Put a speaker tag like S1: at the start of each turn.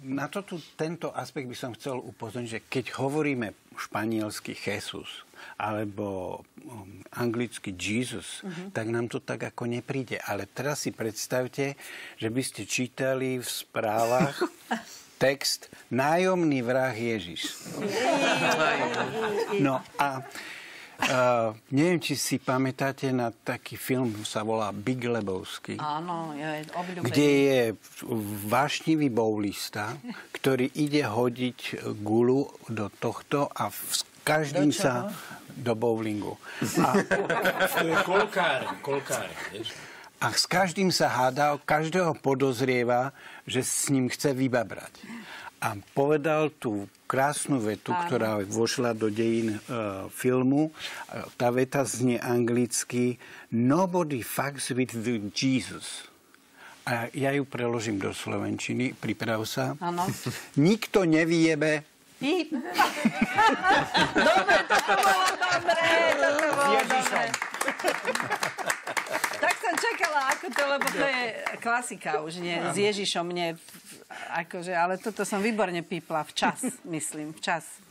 S1: na tento aspekt by som chcel upozorniť, že keď hovoríme španielsky Jesus alebo anglicky Jesus, tak nám to tak ako nepríde. Ale teraz si predstavte, že by ste čítali v správach text Nájomný vrah Ježiš. No a neviem, či si pamätáte na taký film, sa volá Big Lebowski.
S2: Áno, je obľúbený.
S1: Kde je vášnivý boulista, ktorý ide hodiť gulu do tohto a každým sa do bowlingu.
S3: To je kolkár, vieš?
S1: A s každým sa hádal, každého podozrieva, že s ním chce vybabrať. A povedal tú krásnu vetu, ktorá vošla do dejín filmu. Tá veta znie anglicky Nobody fucks with Jesus. A ja ju preložím do slovenčiny. Priprav sa.
S2: Áno.
S1: Nikto nevyjebe.
S2: Dobre, toto bolo dobre. Tak som čakala, ako to, lebo to je klasika už, nie? S Ježišom, nie. Akože, ale toto som výborne pípla včas, myslím, včas.